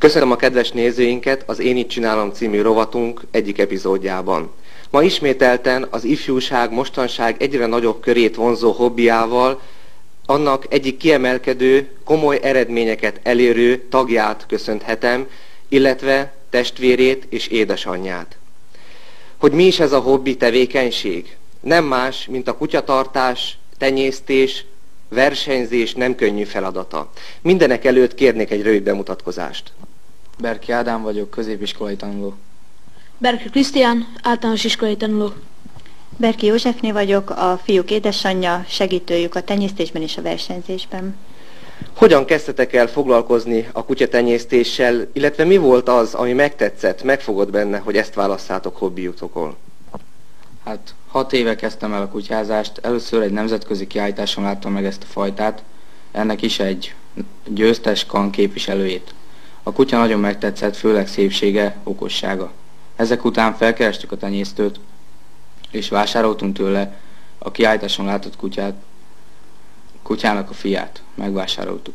Köszönöm a kedves nézőinket az Én így csinálom című rovatunk egyik epizódjában. Ma ismételten az ifjúság mostanság egyre nagyobb körét vonzó hobbiával, annak egyik kiemelkedő, komoly eredményeket elérő tagját köszönhetem, illetve testvérét és édesanyját. Hogy mi is ez a hobbi tevékenység? Nem más, mint a kutyatartás, tenyésztés, versenyzés nem könnyű feladata. Mindenek előtt kérnék egy rövid bemutatkozást. Berki Ádám vagyok, középiskolai tanuló. Berki Krisztián, általános iskolai tanuló. Berki Józsefné vagyok, a fiúk édesanyja, segítőjük a tenyésztésben és a versenyzésben. Hogyan kezdtetek el foglalkozni a kutyatenyésztéssel, illetve mi volt az, ami megtetszett, megfogott benne, hogy ezt válasszátok hobbiutokon? Hát 6 éve kezdtem el a kutyázást, először egy nemzetközi kiállításon láttam meg ezt a fajtát, ennek is egy győztes kan képviselőjét. A kutya nagyon megtetszett, főleg szépsége, okossága. Ezek után felkerestük a tenyésztőt, és vásároltunk tőle a kiállításon látott kutyának a fiát. Megvásároltuk.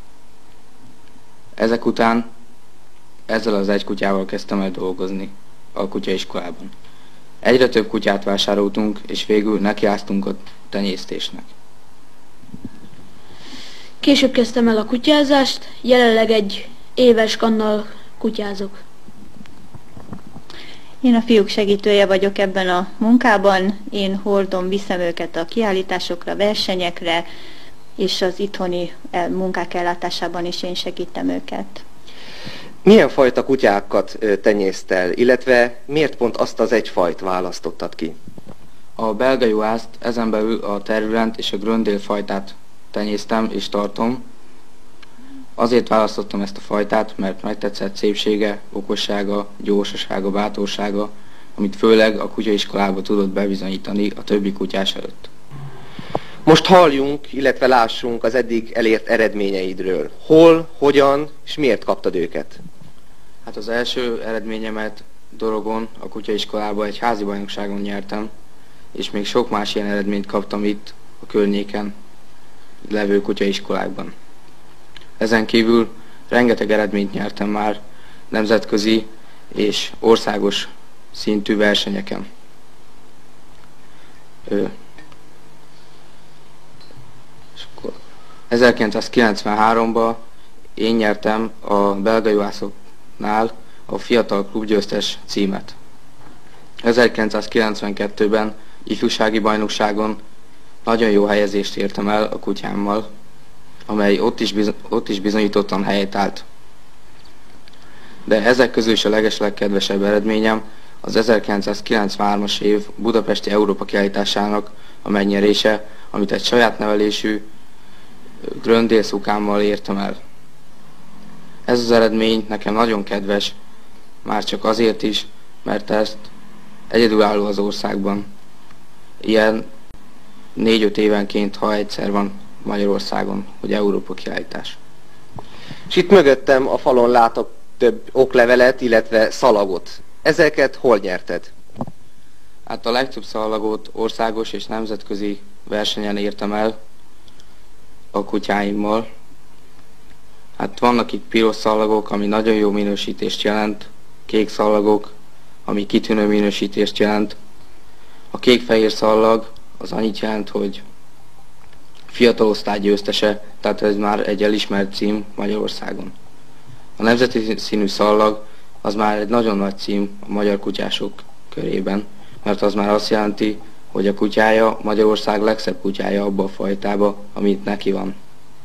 Ezek után ezzel az egy kutyával kezdtem el dolgozni a kutyaiskolában. Egyre több kutyát vásároltunk, és végül nekiáztunk a tenyésztésnek. Később kezdtem el a kutyázást, jelenleg egy éves kannal kutyázok. Én a fiúk segítője vagyok ebben a munkában, én hordom, viszem őket a kiállításokra, versenyekre, és az itthoni munkák ellátásában is én segítem őket. Milyen fajta kutyákat tenyésztel, illetve miért pont azt az egy fajt választottad ki? A belga juhászt, ezen belül a terülent és a gröndél fajtát tenyésztem és tartom. Azért választottam ezt a fajtát, mert megtetszett szépsége, okossága, gyorsasága, bátorsága, amit főleg a kutyaiskolában tudott bebizonyítani a többi kutyás előtt. Most halljunk, illetve lássunk az eddig elért eredményeidről. Hol, hogyan és miért kaptad őket? Hát az első eredményemet Dorogon, a kutyaiskolában egy házi bajnokságon nyertem, és még sok más ilyen eredményt kaptam itt a környéken levő kutyaiskolákban. Ezen kívül rengeteg eredményt nyertem már nemzetközi és országos szintű versenyeken. 1993-ban én nyertem a belga juhászoknál a fiatal klubgyőztes címet. 1992-ben ifjúsági bajnokságon nagyon jó helyezést értem el a kutyámmal, amely ott is bizonyítottan helyet állt. De ezek közül is a legeslegkedvesebb eredményem az 1993-as év budapesti Európa kiállításának a megnyerése, amit egy saját nevelésű gröndél szukámmal értem el. Ez az eredmény nekem nagyon kedves, már csak azért is, mert ezt egyedülálló az országban. Ilyen 4-5 évenként, ha egyszer van Magyarországon, hogy Európa kiállítás. És itt mögöttem a falon látok több oklevelet, illetve szalagot. Ezeket hol nyerted? Hát a legtöbb szalagot országos és nemzetközi versenyen értem el a kutyáimmal. Hát vannak itt piros szalagok, ami nagyon jó minősítést jelent, kék szalagok, ami kitűnő minősítést jelent. A kék-fehér szallag az annyit jelent, hogy fiatal osztály győztese, tehát ez már egy elismert cím Magyarországon. A nemzeti színű szallag az már egy nagyon nagy cím a magyar kutyások körében, mert az már azt jelenti, hogy a kutyája Magyarország legszebb kutyája abba a fajtába, amit neki van.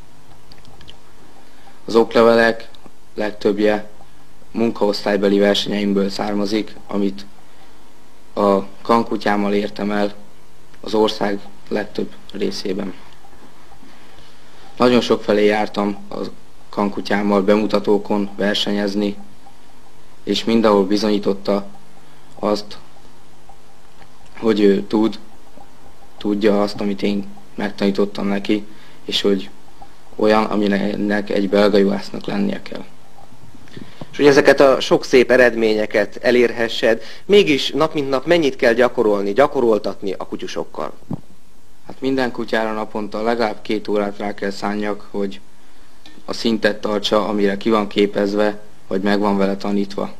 Az oklevelek legtöbbje munkaosztálybeli versenyeimből származik, amit a kankutyámmal értem el az ország legtöbb részében. Nagyon sok felé jártam a kankutyámmal bemutatókon versenyezni, és mindenhol bizonyította azt, hogy ő tudja azt, amit én megtanítottam neki, és hogy olyan, aminek egy belga juhásznak lennie kell. És hogy ezeket a sok szép eredményeket elérhessed, mégis nap mint nap mennyit kell gyakoroltatni a kutyusokkal? Hát minden kutyára naponta legalább 2 órát rá kell szánjak, hogy a szintet tartsa, amire ki van képezve, vagy meg van vele tanítva.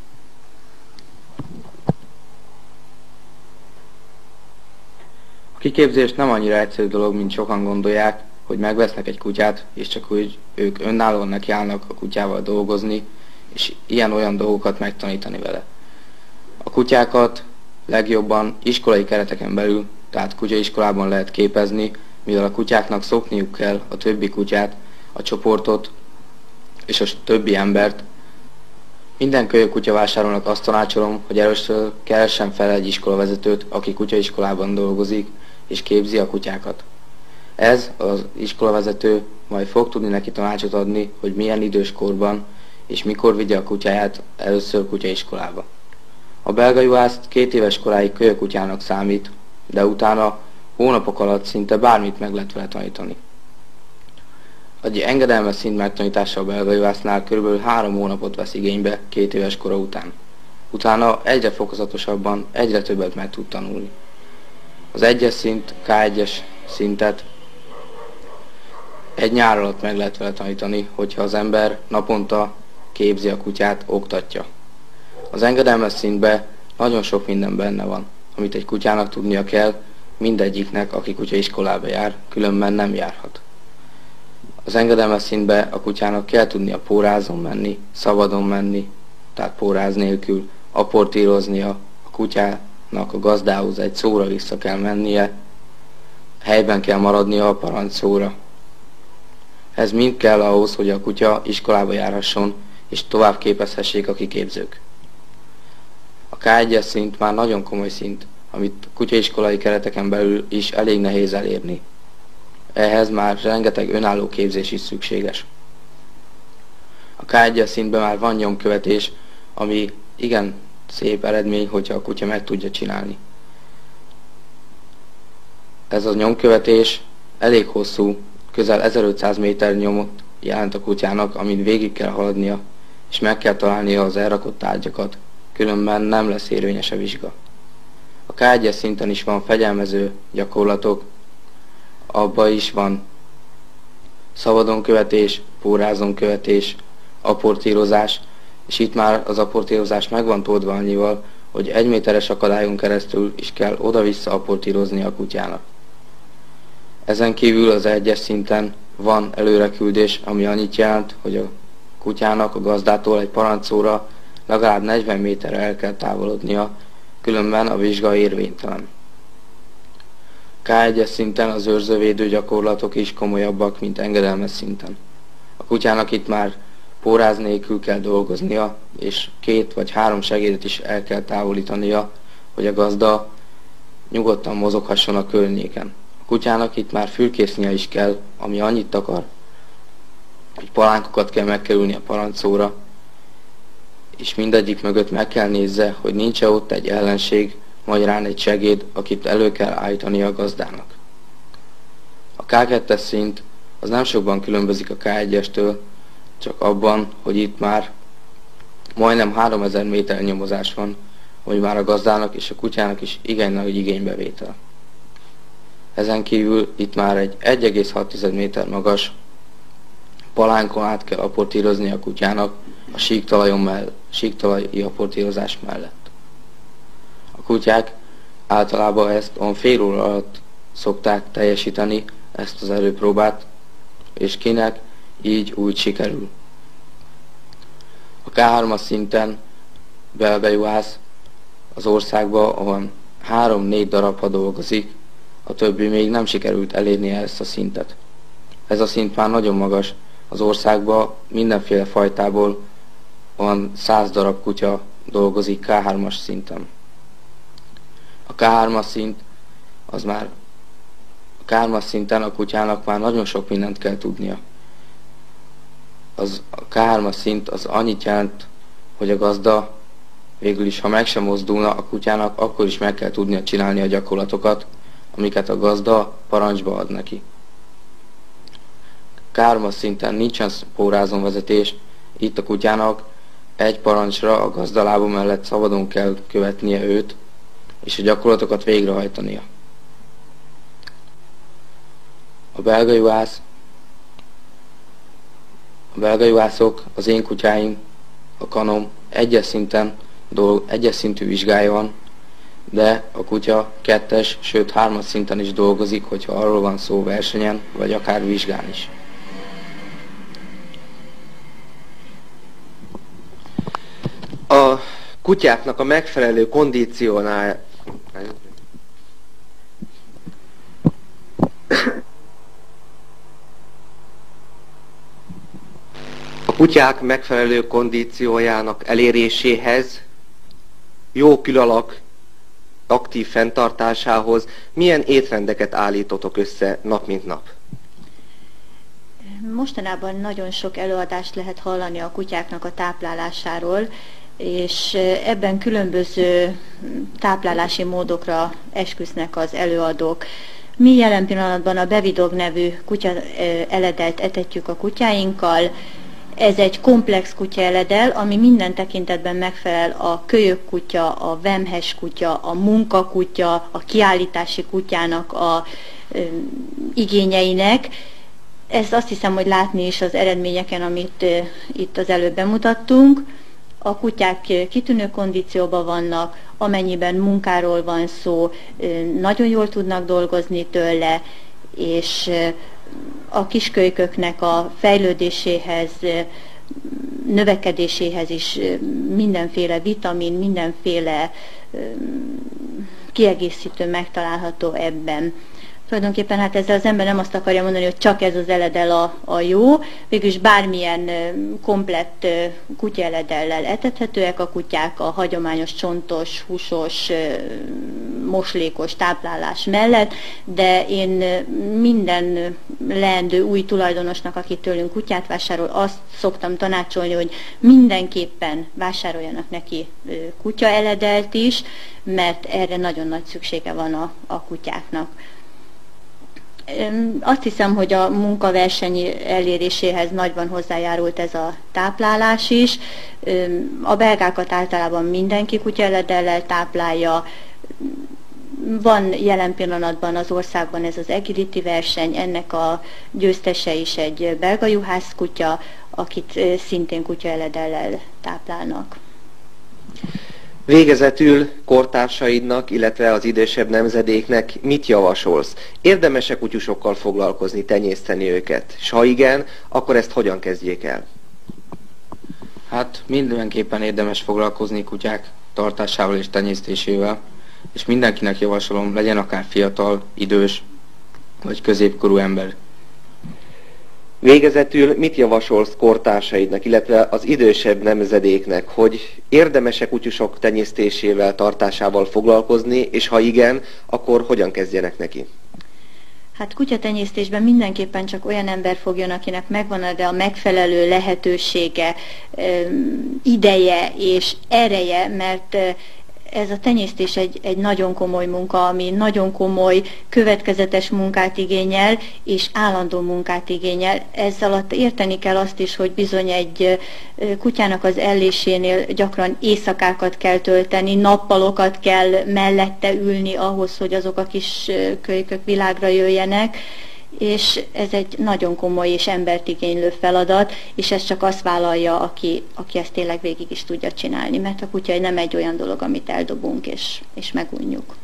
A kiképzés nem annyira egyszerű dolog, mint sokan gondolják, hogy megvesznek egy kutyát, és csak úgy ők önállóan nekiállnak a kutyával dolgozni, és ilyen-olyan dolgokat megtanítani vele. A kutyákat legjobban iskolai kereteken belül, tehát kutyaiskolában lehet képezni, mivel a kutyáknak szokniuk kell a többi kutyát, a csoportot és a többi embert. Minden kölyök kutyavásárolónak azt tanácsolom, hogy először keressen fel egy iskolavezetőt, aki kutyaiskolában dolgozik, és képzi a kutyákat. Ez az iskolavezető majd fog tudni neki tanácsot adni, hogy milyen időskorban és mikor vigye a kutyáját először kutyaiskolába. A belga juhász 2 éves koráig kölyökkutyának számít, de utána hónapok alatt szinte bármit meg lehet vele tanítani. Egy engedelmes szint megtanítása a belga juhásznál kb. 3 hónapot vesz igénybe 2 éves kora után. Utána egyre fokozatosabban, egyre többet meg tud tanulni. Az 1-es szint, K1-es szintet egy nyár alatt meg lehet vele tanítani, hogyha az ember naponta képzi a kutyát, oktatja. Az engedelmes szintben nagyon sok minden benne van, amit egy kutyának tudnia kell, mindegyiknek, aki kutyaiskolába jár, különben nem járhat. Az engedelmes szintben a kutyának kell tudnia pórázon menni, szabadon menni, tehát póráz nélkül, aportíroznia, a kutyának a gazdához egy szóra vissza kell mennie, helyben kell maradnia a parancsszóra. Ez mind kell ahhoz, hogy a kutya iskolába járhasson, és tovább képezhessék a kiképzők. A K1-es szint már nagyon komoly szint, amit kutyaiskolai kereteken belül is elég nehéz elérni. Ehhez már rengeteg önálló képzés is szükséges. A K1-es szintben már van nyomkövetés, ami igen szép eredmény, hogyha a kutya meg tudja csinálni. Ez a nyomkövetés elég hosszú, közel 1500 méter nyomot jelent a kutyának, amin végig kell haladnia, és meg kell találnia az elrakott tárgyakat, különben nem lesz érvényes a vizsga. A K1-es szinten is van fegyelmező gyakorlatok, abban is van szabadon követés, pórázon követés, aportírozás, és itt már az aportírozás meg van toldva annyival, hogy 1 méteres akadályon keresztül is kell oda-vissza aportírozni a kutyának. Ezen kívül az 1-es szinten van előreküldés, ami annyit jelent, hogy a kutyának a gazdától egy parancsszóra legalább 40 méterre el kell távolodnia, különben a vizsga érvénytelen. K1-es szinten az őrzővédő gyakorlatok is komolyabbak, mint engedelmes szinten. A kutyának itt már póráz nélkül kell dolgoznia, és 2 vagy 3 segédet is el kell távolítania, hogy a gazda nyugodtan mozoghasson a környéken. A kutyának itt már fülkésznie is kell, ami annyit akar, hogy palánkokat kell megkerülni a parancsszóra, és mindegyik mögött meg kell nézze, hogy nincs-e ott egy ellenség, magyarán egy segéd, akit elő kell állítani a gazdának. A K2-es szint az nem sokban különbözik a K1-estől, csak abban, hogy itt már majdnem 3000 méter nyomozás van, hogy már a gazdának és a kutyának is igen nagy igénybevétel. Ezen kívül itt már egy 1,6 méter magas palánkon át kell aportírozni a kutyának a síktalaji aportírozás mellett. A kutyák általában ezt fél óra alatt szokták teljesíteni, ezt az erőpróbát, és kinek így úgy sikerül. A K3-as szinten belga juhász az országban, ahol 3-4 darab, ha dolgozik, a többi még nem sikerült elérnie ezt a szintet. Ez a szint már nagyon magas, az országban mindenféle fajtából van 100 darab kutya dolgozik K3-as szinten. A K3-as szint az már a K3-as szinten a kutyának már nagyon sok mindent kell tudnia. A K3-as szint az annyit jelent, hogy a gazda végül is, ha meg sem mozdulna a kutyának, akkor is meg kell tudnia csinálni a gyakorlatokat, amiket a gazda parancsba ad neki. K3-as szinten nincsen pórázon vezetés, itt a kutyának egy parancsra a gazda lába mellett szabadon kell követnie őt, és a gyakorlatokat végrehajtania. A belga juhászok, az én kutyáim a kanom egyes szintű vizsgája van, de a kutya 2., sőt 3. szinten is dolgozik, hogyha arról van szó versenyen, vagy akár vizsgán is. A kutyáknak a megfelelő kondíciónál a kutyák megfelelő kondíciójának eléréséhez, jó külalak aktív fenntartásához milyen étrendeket állítotok össze nap mint nap? Mostanában nagyon sok előadást lehet hallani a kutyáknak a táplálásáról, és ebben különböző táplálási módokra esküsznek az előadók. Mi jelen pillanatban a Bevidog nevű kutya eledelt etetjük a kutyáinkkal. Ez egy komplex kutyaeledel, ami minden tekintetben megfelel a kölyök kutya, a vemhes kutya, a munkakutya, a kiállítási kutyának a igényeinek. Ezt azt hiszem, hogy látni is az eredményeken, amit itt az előbb bemutattunk. A kutyák kitűnő kondícióban vannak, amennyiben munkáról van szó, nagyon jól tudnak dolgozni tőle, és a kiskölyköknek a fejlődéséhez, növekedéséhez is mindenféle vitamin, mindenféle kiegészítő megtalálható ebben. Tulajdonképpen hát ezzel az ember nem azt akarja mondani, hogy csak ez az eledel a jó, végülis bármilyen komplett kutyaeledellel etethetőek a kutyák a hagyományos csontos, húsos, moslékos táplálás mellett, de én minden leendő új tulajdonosnak, aki tőlünk kutyát vásárol, azt szoktam tanácsolni, hogy mindenképpen vásároljanak neki kutyaeledelt is, mert erre nagyon nagy szüksége van a kutyáknak. Azt hiszem, hogy a munkaverseny eléréséhez nagyban hozzájárult ez a táplálás is. A belgákat általában mindenki kutyaeledellel táplálja. Van jelen pillanatban az országban ez az agility verseny, ennek a győztese is egy belga juhász kutya, akit szintén kutyaeledellel táplálnak. Végezetül kortársaidnak, illetve az idősebb nemzedéknek mit javasolsz? Érdemes-e kutyusokkal foglalkozni, tenyészteni őket? S ha igen, akkor ezt hogyan kezdjék el? Hát mindenképpen érdemes foglalkozni kutyák tartásával és tenyésztésével, és mindenkinek javasolom, legyen akár fiatal, idős vagy középkorú ember. Végezetül mit javasolsz kortársaidnak, illetve az idősebb nemzedéknek, hogy érdemes-e kutyusok tenyésztésével, tartásával foglalkozni, és ha igen, akkor hogyan kezdjenek neki? Hát kutyatenyésztésben mindenképpen csak olyan ember fogjon, akinek megvan a megfelelő lehetősége, ideje és ereje, mert ez a tenyésztés egy nagyon komoly munka, ami nagyon komoly, következetes munkát igényel, és állandó munkát igényel. Ezzel alatt érteni kell azt is, hogy bizony egy kutyának az ellésénél gyakran éjszakákat kell tölteni, nappalokat kell mellette ülni ahhoz, hogy azok a kis kölykök világra jöjjenek, és ez egy nagyon komoly és embert igénylő feladat, és ez csak azt vállalja, aki ezt tényleg végig is tudja csinálni, mert a kutya nem egy olyan dolog, amit eldobunk és megunjuk.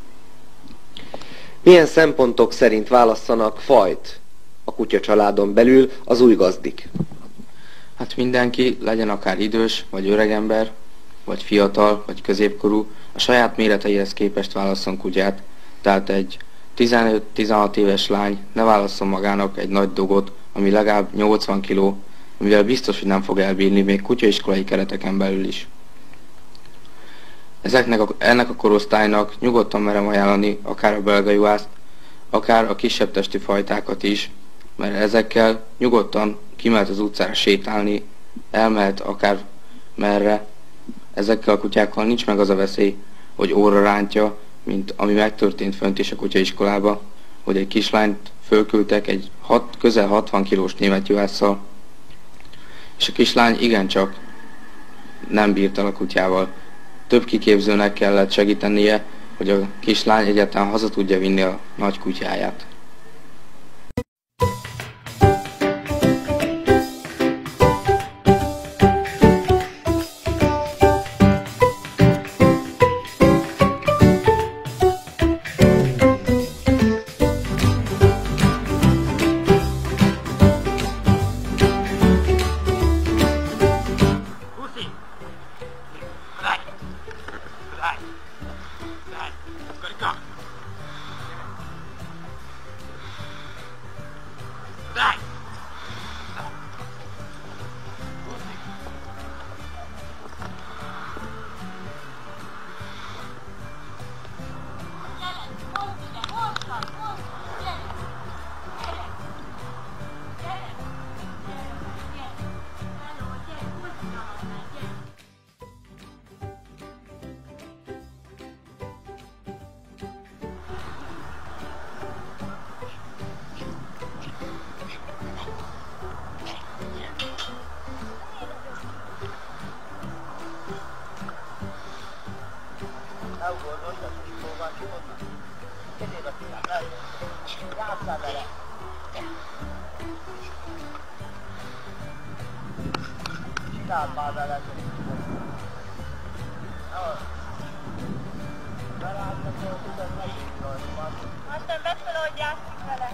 Milyen szempontok szerint válasszanak fajt a kutya családon belül az új gazdik? Hát mindenki, legyen akár idős, vagy öregember, vagy fiatal, vagy középkorú, a saját méreteihez képest válasszon kutyát, tehát egy 15-16 éves lány ne válasszon magának egy nagy dogot, ami legalább 80 kg, mivel biztos, hogy nem fog elbírni még kutyaiskolai kereteken belül is. Ennek a korosztálynak nyugodtan merem ajánlani akár a belga juhászt, akár a kisebb testű fajtákat is, mert ezekkel nyugodtan kimehet az utcára sétálni, elmehet akár merre. Ezekkel a kutyákkal nincs meg az a veszély, hogy óra rántja, mint ami megtörtént fönt is a kutyaiskolába, hogy egy kislányt fölküldtek egy közel 60 kilós német juhásszal, és a kislány igencsak nem bírt el a kutyával. Több kiképzőnek kellett segítenie, hogy a kislány egyáltalán haza tudja vinni a nagy kutyáját. Aztán beszél, hogy játszik vele.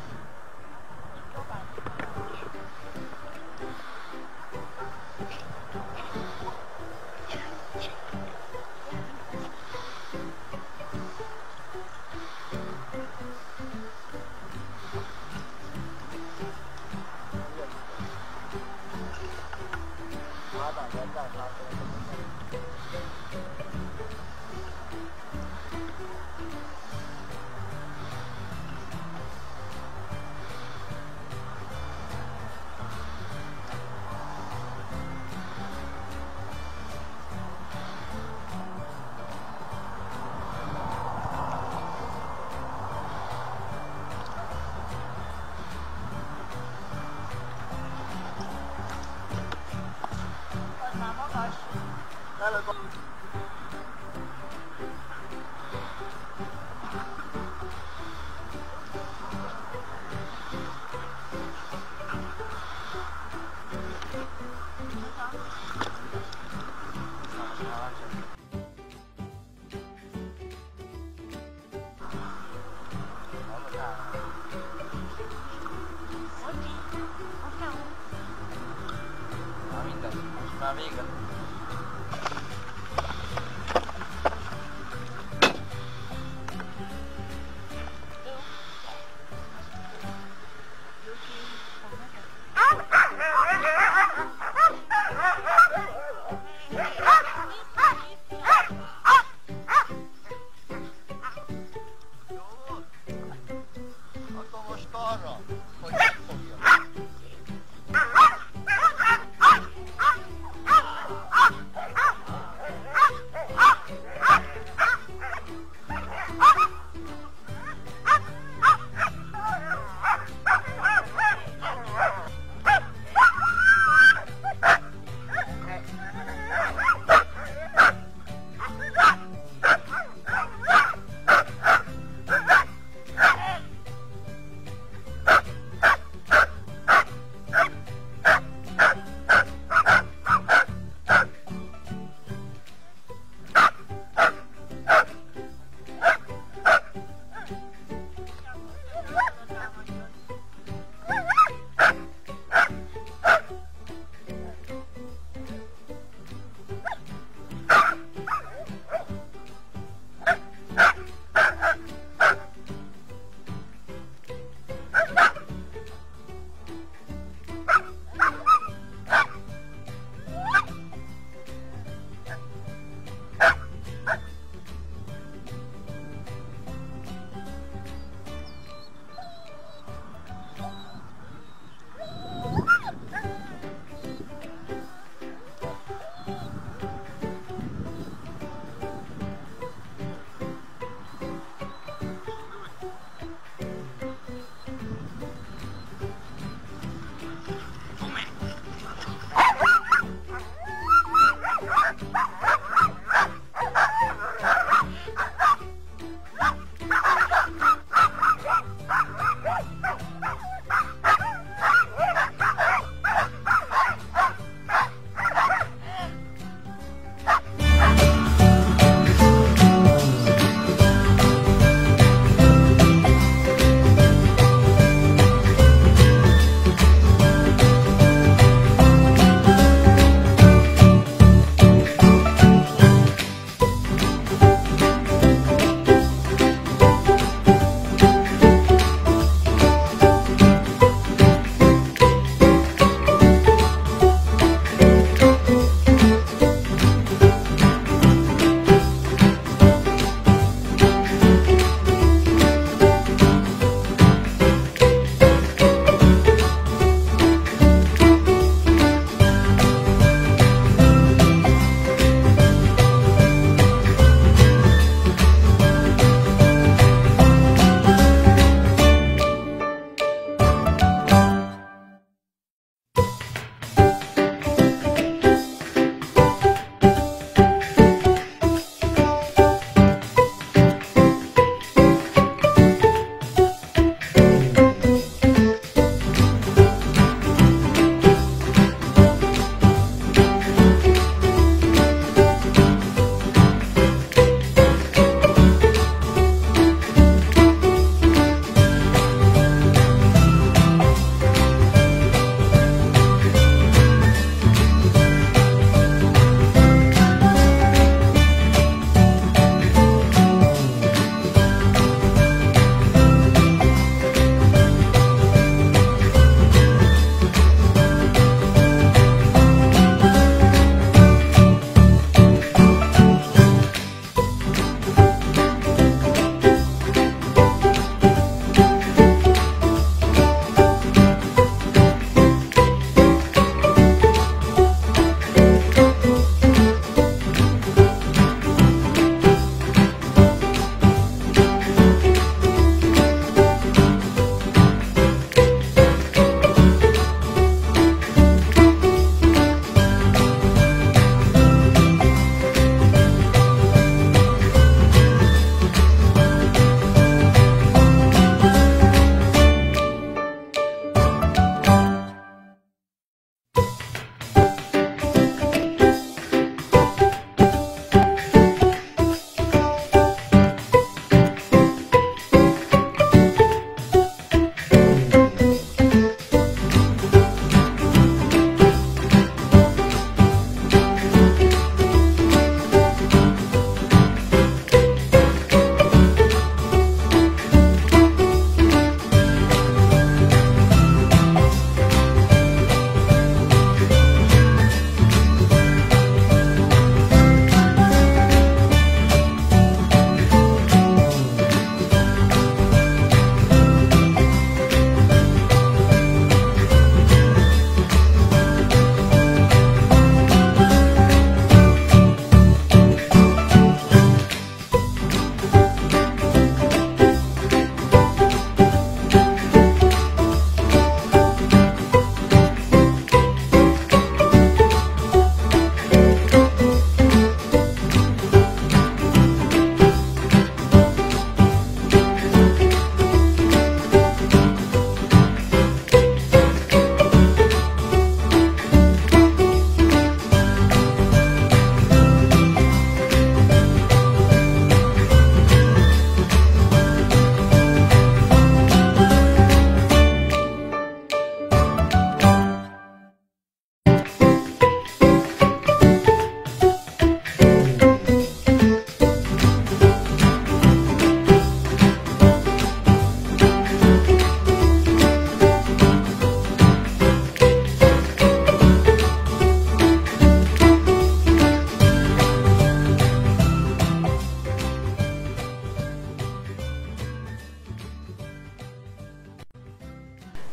Már vége. Akkor most arra, hogy megfogja.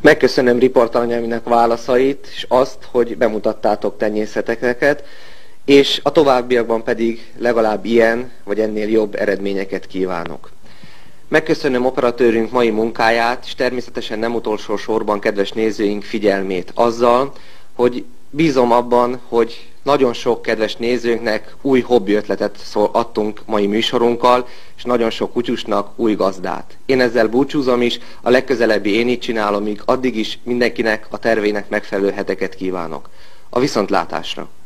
Megköszönöm riportanyáminak válaszait, és azt, hogy bemutattátok tenyészeteket, és a továbbiakban pedig legalább ilyen, vagy ennél jobb eredményeket kívánok. Megköszönöm operatőrünk mai munkáját, és természetesen nem utolsó sorban kedves nézőink figyelmét azzal, hogy bízom abban, hogy nagyon sok kedves nézőnknek új hobbi ötletet adtunk mai műsorunkkal, és nagyon sok kutyusnak új gazdát. Én ezzel búcsúzom is, a legközelebbi Én így csinálomig, addig is mindenkinek a tervének megfelelő heteket kívánok. A viszontlátásra!